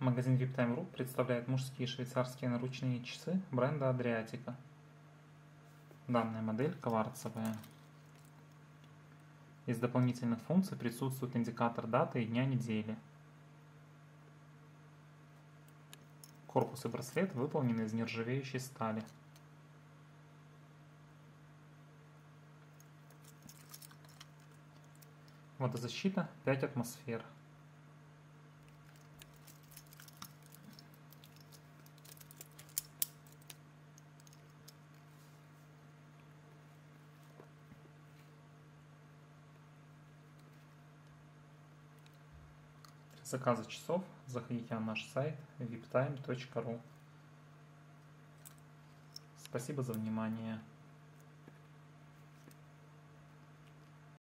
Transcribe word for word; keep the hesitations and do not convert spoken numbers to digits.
Магазин VIPtime.ru представляет мужские швейцарские наручные часы бренда Adriatica. Данная модель кварцевая. Из дополнительных функций присутствует индикатор даты и дня недели. Корпус и браслет выполнены из нержавеющей стали. Водозащита пять атмосфер. Для заказа часов заходите на наш сайт виптайм точка ру. Спасибо за внимание.